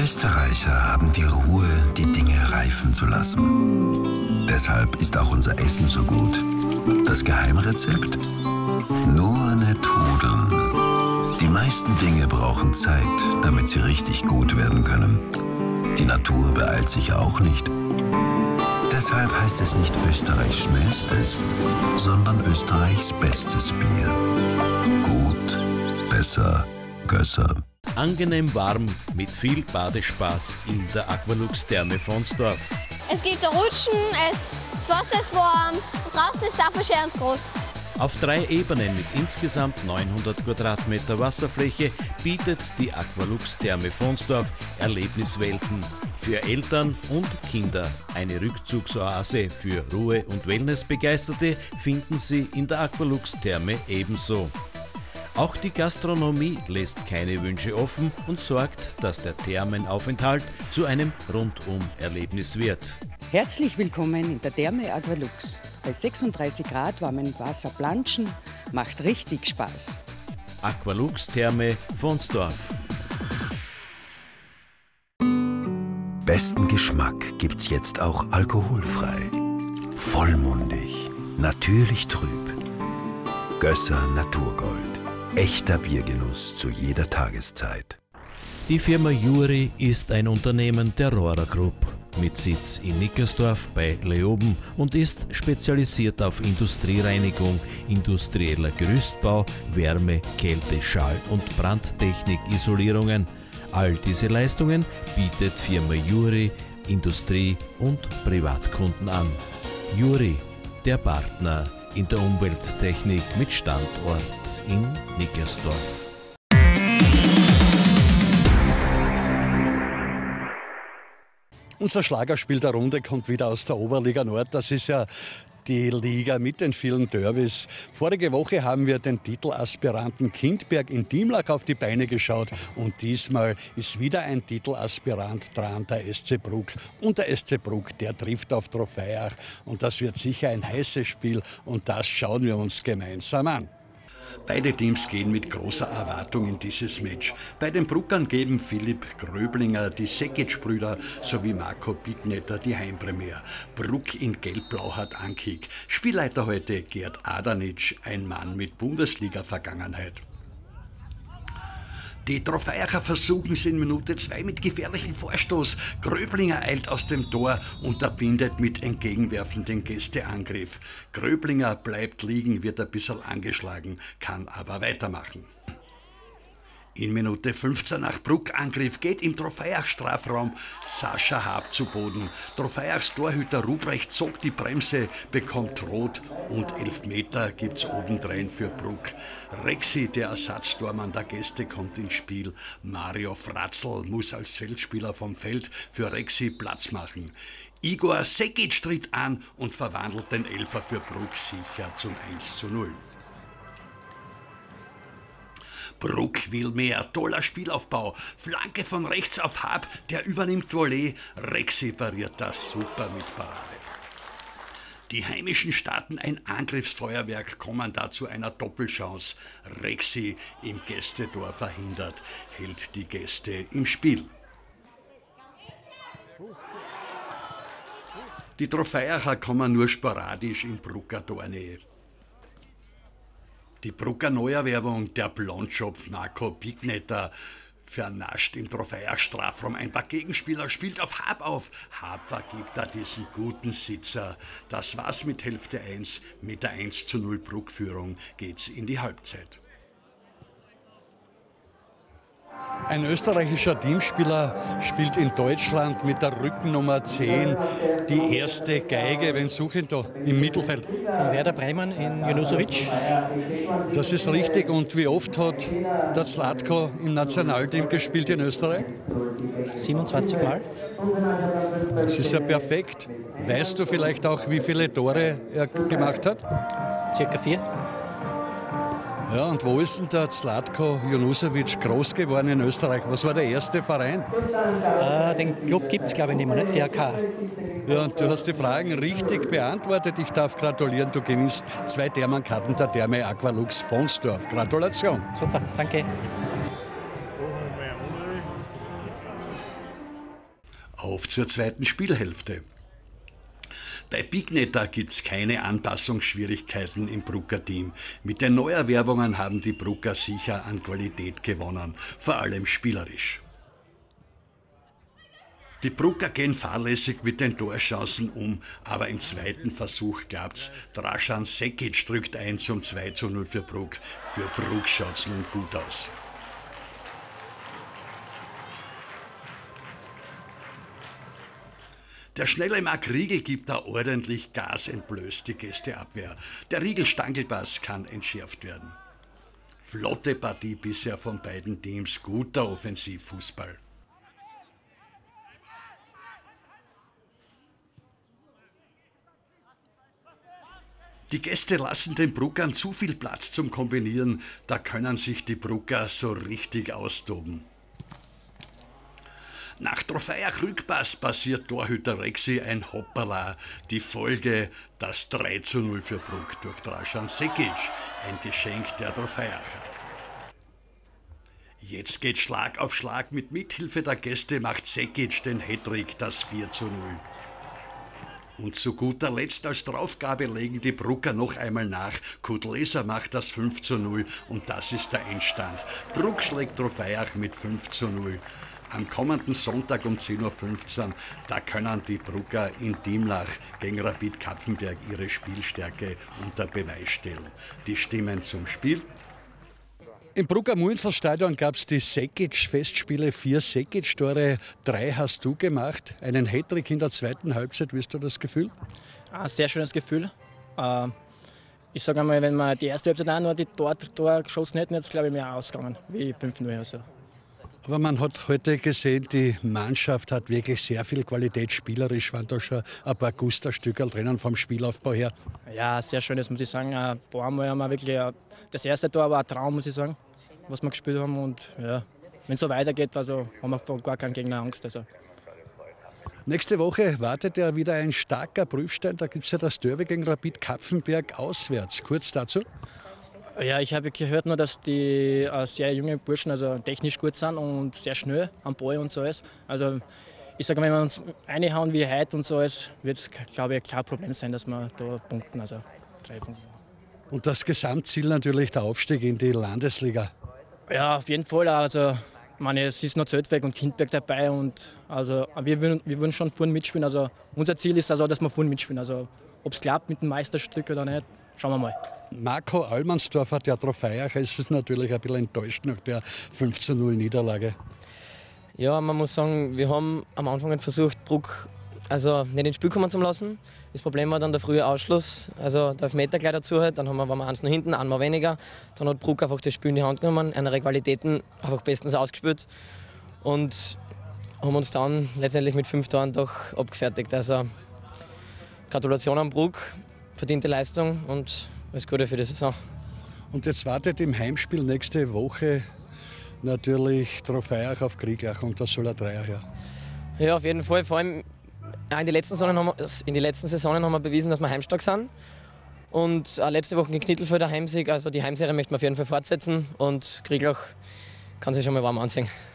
Österreicher haben die Ruhe, die Dinge reifen zu lassen. Deshalb ist auch unser Essen so gut. Das Geheimrezept? Nur nicht hudeln. Die meisten Dinge brauchen Zeit, damit sie richtig gut werden können. Die Natur beeilt sich auch nicht. Deshalb heißt es nicht Österreichs schnellstes, sondern Österreichs bestes Bier. Gut, besser, gösser. Angenehm warm mit viel Badespaß in der Aqualux Therme Vonsdorf. Es gibt da Rutschen, das Wasser ist warm, draußen ist es auch schön und groß. Auf 3 Ebenen mit insgesamt 900 Quadratmeter Wasserfläche bietet die Aqualux Therme Vonsdorf Erlebniswelten für Eltern und Kinder. Eine Rückzugsoase für Ruhe- und Wellnessbegeisterte finden Sie in der Aqualux Therme ebenso. Auch die Gastronomie lässt keine Wünsche offen und sorgt, dass der Thermenaufenthalt zu einem Rundum-Erlebnis wird. Herzlich willkommen in der Therme Aqualux. Bei 36 Grad warmem Wasser planschen macht richtig Spaß. Aqualux Therme Vonsdorf. Besten Geschmack gibt's jetzt auch alkoholfrei. Vollmundig, natürlich trüb. Gösser Naturgold. Echter Biergenuss zu jeder Tageszeit. Die Firma Juri ist ein Unternehmen der Rohrer Group mit Sitz in Nickersdorf bei Leoben und ist spezialisiert auf Industriereinigung, industrieller Gerüstbau, Wärme, Kälte, Schall- und Brandtechnik-Isolierungen. All diese Leistungen bietet Firma Juri Industrie- und Privatkunden an. Juri, der Partner in der Umwelttechnik mit Standort in Nickersdorf. Unser Schlagerspiel der Runde kommt wieder aus der Oberliga Nord. Das ist ja die Liga mit den vielen Derbys. Vorige Woche haben wir den Titelaspiranten Kindberg in Dimlach auf die Beine geschaut und diesmal ist wieder ein Titelaspirant dran, der SC Bruck. Und der SC Bruck, der trifft auf Trofeiach und das wird sicher ein heißes Spiel und das schauen wir uns gemeinsam an. Beide Teams gehen mit großer Erwartung in dieses Match. Bei den Bruckern geben Philipp Gröblinger, die Sekic-Brüder sowie Marco Bignetter die Heimpremiere. Bruck in Gelb-Blau hat Ankick. Spielleiter heute Gerd Adanitsch, ein Mann mit Bundesliga-Vergangenheit. Die Trofeiacher versuchen es in Minute 2 mit gefährlichem Vorstoß. Gröblinger eilt aus dem Tor, unterbindet mit entgegenwerfen den Gästeangriff. Gröblinger bleibt liegen, wird ein bisschen angeschlagen, kann aber weitermachen. In Minute 15 nach Bruck-Angriff geht im Trofeiach-Strafraum Sascha Haab zu Boden. Trofeiachs Torhüter Ruprecht zog die Bremse, bekommt Rot und Elfmeter gibt's obendrein für Bruck. Rexi, der Ersatztormann der Gäste, kommt ins Spiel. Mario Fratzl muss als Feldspieler vom Feld für Rexi Platz machen. Igor Sekic tritt an und verwandelt den Elfer für Bruck sicher zum 1:0. Bruck will mehr, toller Spielaufbau, Flanke von rechts auf Haab, der übernimmt Volley, Rexi pariert das super mit Parade. Die Heimischen starten ein Angriffsfeuerwerk, kommen dazu einer Doppelchance. Rexi im Gästetor verhindert, hält die Gäste im Spiel. Die Trofeiacher kommen nur sporadisch in Brucker Tornähe. Die Brucker Neuerwerbung, der Blondschopf Marco Bignetter, vernascht im Trofeiach-Strafraum ein paar Gegenspieler, spielt auf Haab auf. Haab vergibt da diesen guten Sitzer. Das war's mit Hälfte 1. Mit der 1:0 Bruck-Führung geht's in die Halbzeit. Ein österreichischer Teamspieler spielt in Deutschland mit der Rückennummer 10 die erste Geige. Wen suchen da im Mittelfeld? Von Werder Bremen in Junusovic. Das ist richtig. Und wie oft hat der Zlatko im Nationalteam gespielt in Österreich? 27 Mal. Das ist ja perfekt. Weißt du vielleicht auch, wie viele Tore er gemacht hat? Circa 4. Ja, und wo ist denn der Zlatko Junusovic groß geworden in Österreich? Was war der erste Verein? Den Club gibt es, glaube ich, nicht mehr, nicht? GAK. Ja, und du hast die Fragen richtig beantwortet. Ich darf gratulieren, du gewinnst 2 Thermenkarten der Therme Aqualux Vonsdorf. Gratulation. Super, danke. Auf zur zweiten Spielhälfte. Bei Bignetter gibt es keine Anpassungsschwierigkeiten im Brucker Team. Mit den Neuerwerbungen haben die Brucker sicher an Qualität gewonnen, vor allem spielerisch. Die Brucker gehen fahrlässig mit den Torchancen um, aber im zweiten Versuch klappt's. Dražan Sekic drückt ein zum 2:0 für Bruck. Für Bruck schaut's nun gut aus. Der schnelle Marc Riegel gibt da ordentlich Gas, entblößt die Gästeabwehr. Der Riegel-Stangelpass kann entschärft werden. Flotte Partie bisher von beiden Teams, guter Offensivfußball. Die Gäste lassen den Bruckern zu viel Platz zum Kombinieren, da können sich die Brucker so richtig austoben. Nach Trofeiach Rückpass passiert Torhüter Rexi ein Hoppala. Die Folge das 3:0 für Bruck durch Dražan Sekic, ein Geschenk der Trofeiacher. Jetzt geht Schlag auf Schlag. Mit Mithilfe der Gäste macht Sekic den Hattrick, das 4:0. Und zu guter Letzt als Draufgabe legen die Brucker noch einmal nach. Kudleser macht das 5:0 und das ist der Endstand. Bruck schlägt Trofeiach mit 5:0. Am kommenden Sonntag um 10:15 Uhr, da können die Brucker in Dimlach gegen Rapid Kapfenberg ihre Spielstärke unter Beweis stellen. Die Stimmen zum Spiel. Im Brucker Muenzelstadion gab es die Sekic-Festspiele, 4 Sekic-Tore, 3 hast du gemacht, einen Hattrick in der zweiten Halbzeit. Wie hast du das Gefühl? Ein sehr schönes Gefühl. Ich sage einmal, wenn wir die erste Halbzeit auch nur die Tor geschossen hätten, jetzt glaube ich mehr ausgegangen, wie 5:0. Also. Aber man hat heute gesehen, die Mannschaft hat wirklich sehr viel Qualität. Spielerisch waren da schon ein paar Gusterstückerl drinnen vom Spielaufbau her. Ja, sehr schön, das muss ich sagen. Ein paar Mal haben wir wirklich, das erste Tor war ein Traum, muss ich sagen, was wir gespielt haben. Und ja, wenn es so weitergeht, also haben wir vor gar keinen Gegner Angst. Also. Nächste Woche wartet ja wieder ein starker Prüfstein. Da gibt es ja das Derby gegen Rapid Kapfenberg auswärts. Kurz dazu. Ja, ich habe gehört nur, dass die sehr junge Burschen also technisch gut sind und sehr schnell am Ball und so ist. Also ich sage, wenn wir uns reinhauen wie heute und so ist, wird es, glaube ich, kein Problem sein, dass wir da punkten, also 3 Punkte. Und das Gesamtziel natürlich der Aufstieg in die Landesliga. Ja, auf jeden Fall. Also, ich meine, es ist noch Zeltweg und Kindberg dabei und also, wir würden schon vorne mitspielen. Also, unser Ziel ist also, dass wir vorne mitspielen. Also, ob es klappt mit dem Meisterstück oder nicht, schauen wir mal. Marco Allmannsdorfer, der Trofeiacher, ist es natürlich ein bisschen enttäuscht nach der 5:0 Niederlage. Ja, man muss sagen, wir haben am Anfang versucht, Bruck also nicht ins Spiel kommen zu lassen. Das Problem war dann der frühe Ausschluss, also der Elfmeter gleich dazu. Dann waren wir 1 noch hinten, einmal weniger. Dann hat Bruck einfach das Spiel in die Hand genommen, ihre Qualitäten einfach bestens ausgespielt und haben uns dann letztendlich mit 5 Toren doch abgefertigt. Also Gratulation an Bruck, verdiente Leistung und alles Gute für die Saison. Und jetzt wartet im Heimspiel nächste Woche natürlich Trofeiach auf Krieglach und das soll ein Dreier her. Ja, auf jeden Fall. Vor allem in den letzten Saisonen haben wir bewiesen, dass wir heimstark sind. Und letzte Woche gegen Knittelfelder Heimsieg, also die Heimserie möchten wir auf jeden Fall fortsetzen und Krieglach kann sich schon mal warm ansehen.